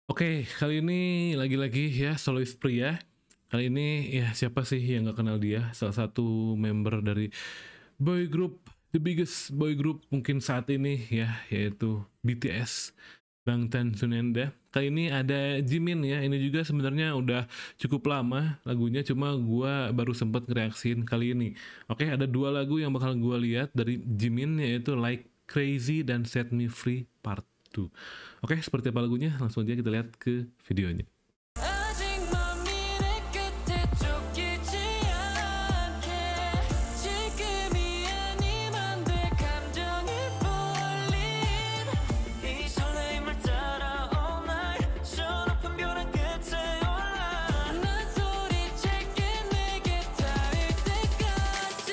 Oke, kali ini lagi-lagi ya solois pria. Kali ini ya siapa sih yang nggak kenal dia? Salah satu member dari boy group, the biggest boy group mungkin saat ini ya, yaitu BTS, Bangtan Sonyeonda. Kali ini ada Jimin ya. Ini juga sebenarnya udah cukup lama lagunya, cuma gua baru sempet ngereaksin kali ini. Oke, ada dua lagu yang bakal gua lihat dari Jimin, yaitu Like Crazy dan Set Me Free Part 2. Oke, seperti apa lagunya? Langsung aja kita lihat ke videonya. 아직 맘이 내 끝에 쫓기지 않게 지금이 아니면 돼 감정이 풀린 이 설레임을 따라 all night 저 높은 벼랑 끝에 올라 난 소리칠게 내게 닿을 때까지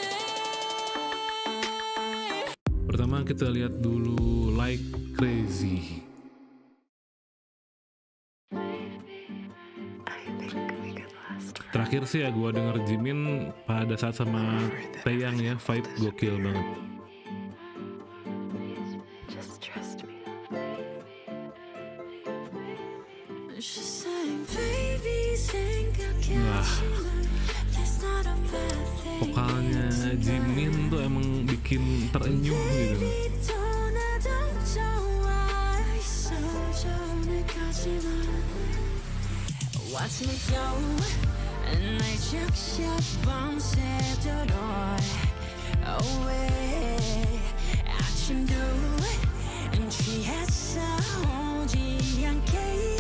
Pertama kita lihat dulu Like Crazy. Terakhir sih ya gua denger Jimin pada saat sama Taeyang ya, vibe gokil banget. Just trust me. She's saying baby 생각해 Wah, That's not a bad thing vokalnya Jimin tuh emang bikin terenyuh gitu. 떠나던 좋아 있어 오늘까지만 Watch me go 날 적셔 밤새도록 away 아침도 취했어 오지 않게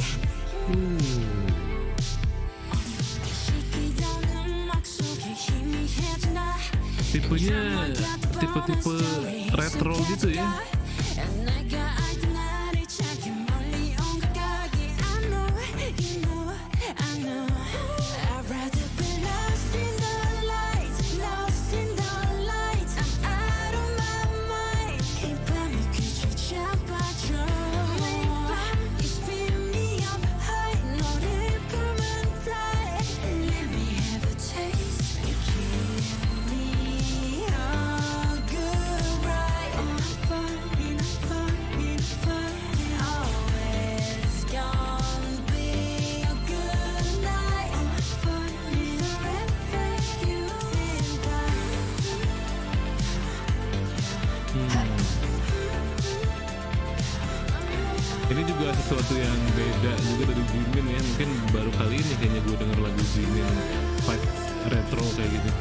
시키던 음악 속에 희미해진다 Tipenya tipe-tipe retro gitu ya. 내가 알던 나를 찾기 멀리 온 것 같기 I know, you know, I know I'd rather be lost in the lights Lost in the lights I'm out of my mind 이 밤이 귀를 잡아줘 매일 밤 You spin me up high 너를 보면 die Let me have a taste You give me a good ride I'm falling, I'm falling, I'm falling Always gonna be a good night I'm falling forever you and Ini juga sesuatu yang beda juga dari Jimin ya. Mungkin baru kali ini kayaknya gue denger lagu Jimin vibe retro kayak gitu.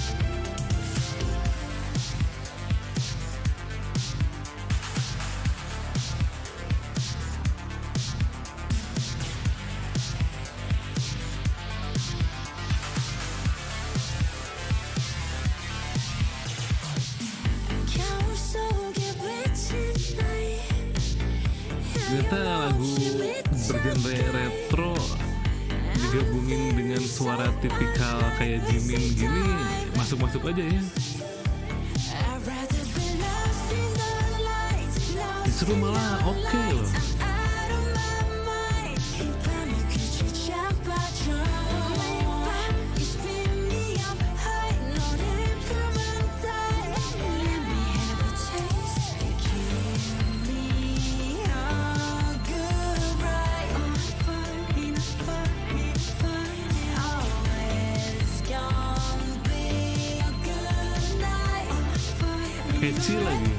겨울 속에 비친 나의 Ternyata lagu bergenre retro digabungin dengan suara tipikal kayak Jimin gini masuk-masuk aja ya. I'd rather be lost in the lights, lost Justru malah oke loh. I'm out of my mind. 이 밤이 귀를 잡아줘. 매일 밤 You spin me up high. 너를 보면 die. Let me have a taste. Give me a good ride. I'm falling, I'm falling, I'm falling. Always gonna be a good night. I'm falling. Catchy lagi.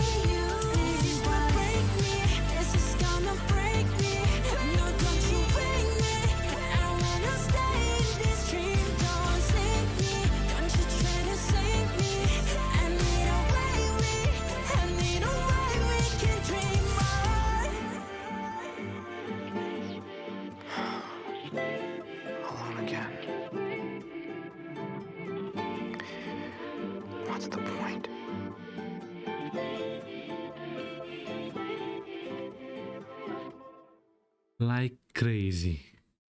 Alone again. What's the point? Like Crazy.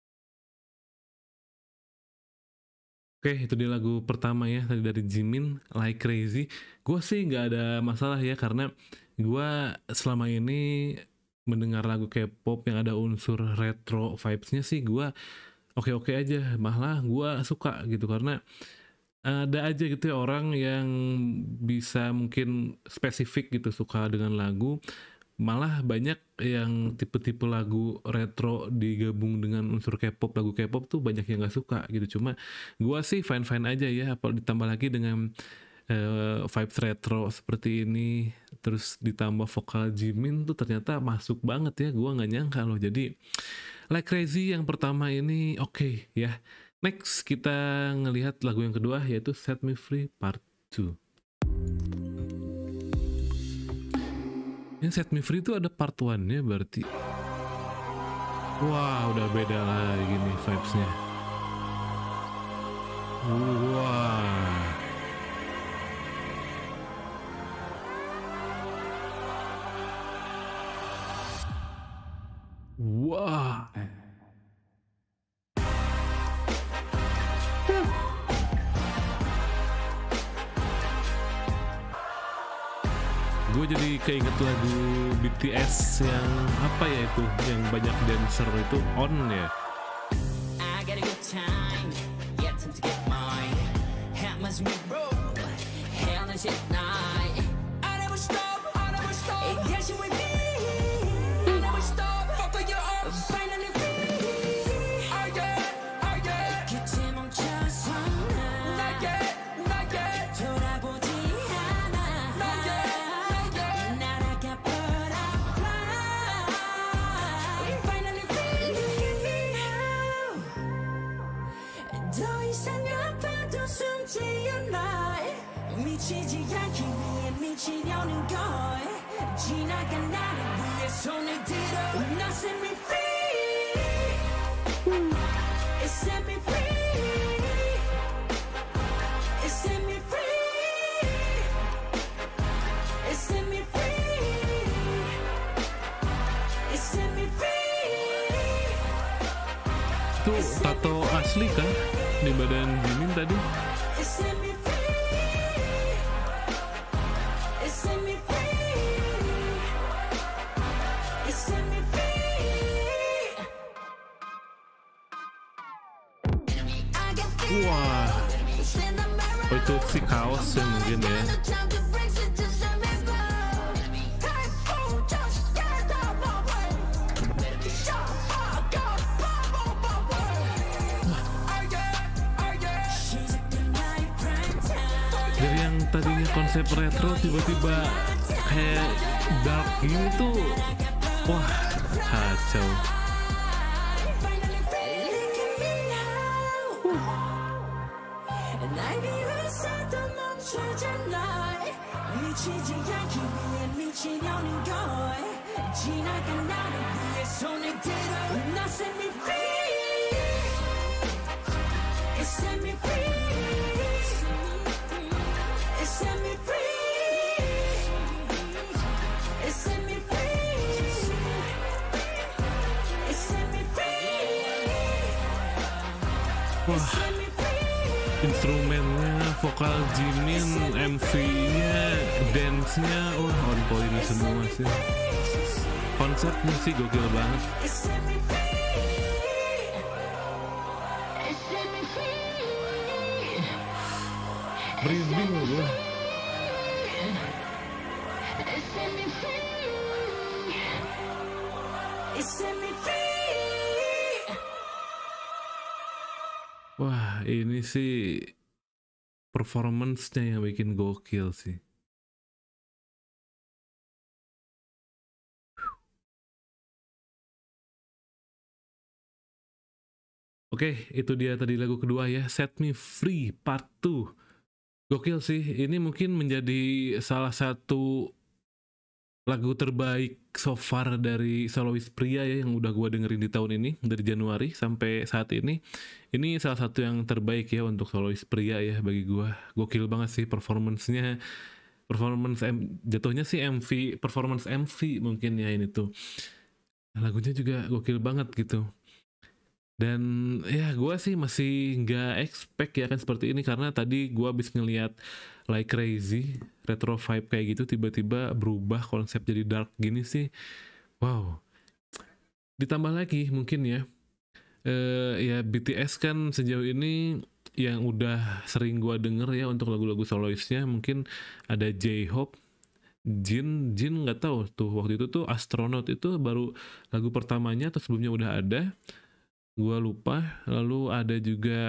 Oke, itu dia lagu pertama ya tadi dari Jimin, Like Crazy. Gue sih nggak ada masalah ya karena gue selama ini mendengar lagu K-pop yang ada unsur retro vibes-nya sih gue oke-oke aja. Malah gue suka gitu karena ada aja gitu ya orang yang bisa mungkin spesifik gitu suka dengan lagu malah banyak yang tipe-tipe lagu retro digabung dengan unsur K-pop, lagu K-pop tuh banyak yang nggak suka gitu. Cuma gua sih fine-fine aja ya, apa ditambah lagi dengan vibes retro seperti ini, terus ditambah vokal Jimin tuh ternyata masuk banget ya, gua nggak nyangka loh. Jadi Like Crazy yang pertama ini oke ya. Next kita ngelihat lagu yang kedua yaitu Set Me Free Part 2. Yang Set Me Free itu ada part 1-nya berarti. Wah, udah beda lagi nih vibes-nya. Wah. Wah. Gue jadi keinget lagu BTS yang apa ya itu, yang banyak dancer itu On ya. I got a good time, yeah, time to get mine. Hammers me bro, hell is it night. I never stop, dancing with me. I never stop, fuck you up, finally free. Oh yeah. 그때 멈춰서 not yet. 돌아보지 않아. Not yet. 날아가 but I fly. Finally free. 더 이상 아파도 숨지 않아. 미치지 않기 위해 미치려는 걸. 지나간 나를 위해 손을 들어. Now set me free. It set me free. It set me free. It set me free. It set me free. Itu tato asli kan di badan Jimin tadi? It set me free. It set me free. It set me free. I get free. Wah, In the mirror. oh itu si kaos ya mungkin ya. Time to break it to surrender. Hey, oh, just get out my way. Shut up, go, She's a good night prime time. Dari yang tadinya konsep retro tiba-tiba kayak dark gini tuh, wah kacau. Finally free. Look at me now. 날 위해서도 멈추잖아. 미치지 않기 위해 미치려는 걸. 지나간 나를 위해 손을 들어. Now set me free. It set me free. It set me free. It set me free. It set me free. Wah, Set me free. instrumennya, vokal Jimin, MV-nya, dance-nya, wah on point semua sih. Konsepnya sih gokil banget. It set me free. It set me free. Merinding gue. It set me free. It set me free. Wah, ini sih performance-nya yang bikin gokil sih. Oke, itu dia tadi lagu kedua ya, Set Me Free Part 2. Gokil sih, ini mungkin menjadi salah satu lagu terbaik so far dari solois pria ya yang udah gua dengerin di tahun ini, dari Januari sampai saat ini. Ini salah satu yang terbaik ya untuk solois pria ya bagi gua. Gokil banget sih performance-nya. Jatuhnya sih MV, performance MV mungkin ya ini tuh. Lagunya juga gokil banget gitu. Dan ya gue sih masih nggak expect ya kan seperti ini, karena tadi gue habis ngeliat Like Crazy, retro vibe kayak gitu, tiba-tiba berubah konsep jadi dark gini sih. Wow. Ditambah lagi mungkin ya, ya BTS kan sejauh ini yang udah sering gue denger ya untuk lagu-lagu soloisnya, mungkin ada J-Hope, Jin nggak tahu tuh, waktu itu tuh Astronaut itu baru lagu pertamanya atau sebelumnya udah ada, gua lupa. Lalu ada juga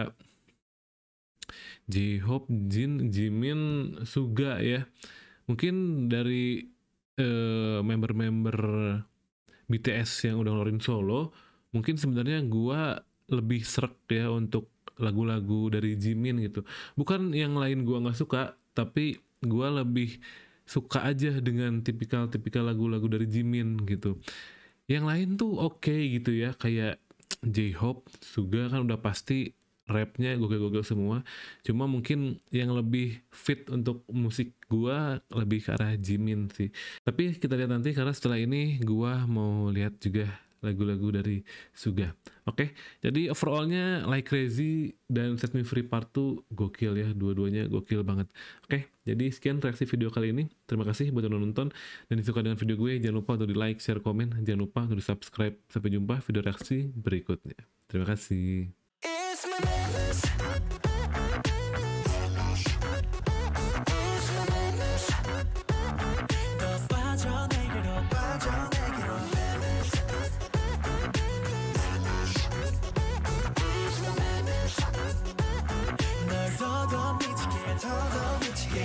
J-Hope, Jin, Jimin, Suga ya. Mungkin dari member-member BTS yang udah ngeluarin solo, mungkin sebenarnya gua lebih srek ya untuk lagu-lagu dari Jimin gitu. Bukan yang lain gua nggak suka, tapi gua lebih suka aja dengan tipikal-tipikal lagu-lagu dari Jimin gitu. Yang lain tuh oke gitu ya, kayak J-Hope, Suga kan udah pasti rapnya gokil-gokil semua. Cuma mungkin yang lebih fit untuk musik gua lebih ke arah Jimin sih. Tapi kita lihat nanti, karena setelah ini gua mau lihat juga lagu-lagu dari Suga. Oke, jadi overallnya Like Crazy dan Set Me Free Part 2 gokil ya, dua-duanya gokil banget. Oke, jadi sekian reaksi video kali ini. Terima kasih buat yang udah nonton, dan disuka dengan video gue jangan lupa untuk di like, share, komen, jangan lupa untuk di subscribe. Sampai jumpa video reaksi berikutnya. Terima kasih. It's my madness.